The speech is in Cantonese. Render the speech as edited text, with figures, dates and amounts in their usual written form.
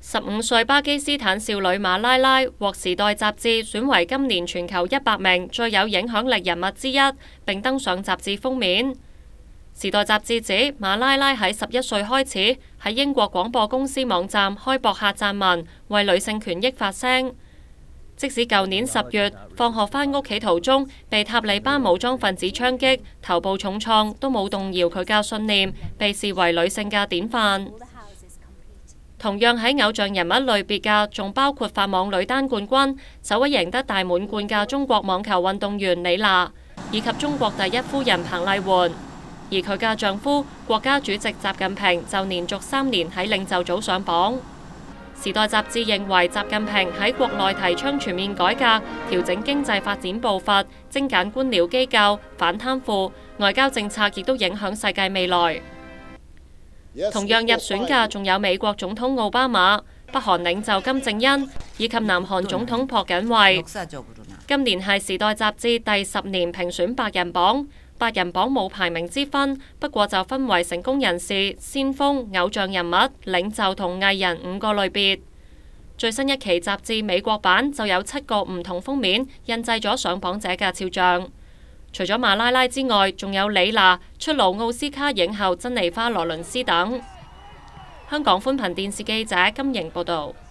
15歲巴基斯坦少女馬拉拉獲《時代》雜誌選為今年全球100名最有影響力人物之一，並登上雜誌封面。《時代》雜誌指馬拉拉喺11歲開始喺英國廣播公司網站開博客撰文，為女性權益發聲。即使舊年10月放學返屋企途中被塔利班武裝分子槍擊，頭部重創，都冇動搖佢嘅信念，被視為女性嘅典範。同樣喺偶像人物類別嘅，仲包括法網女單冠軍、首位贏得大滿貫嘅中國網球運動員李娜，以及中國第一夫人彭麗媛。而佢嘅丈夫國家主席習近平就連續3年喺領袖組上榜。時代雜誌認為，習近平喺國內提倡全面改革，調整經濟發展步伐，精簡官僚機構，反貪腐，外交政策亦都影響世界未來。同樣入選嘅仲有美國總統奧巴馬、北韓領袖金正恩以及南韓總統朴槿惠。今年係《時代》雜誌第10年評選百人榜，8人榜冇排名之分，不過就分為成功人士、先鋒、偶像人物、領袖同藝人5個類別。最新一期雜誌美國版就有7個唔同封面，印製咗上榜者嘅肖像。除咗馬拉拉之外，仲有李娜、出爐奧斯卡影后珍妮花羅倫斯等。香港寬頻電視記者金瑩報導。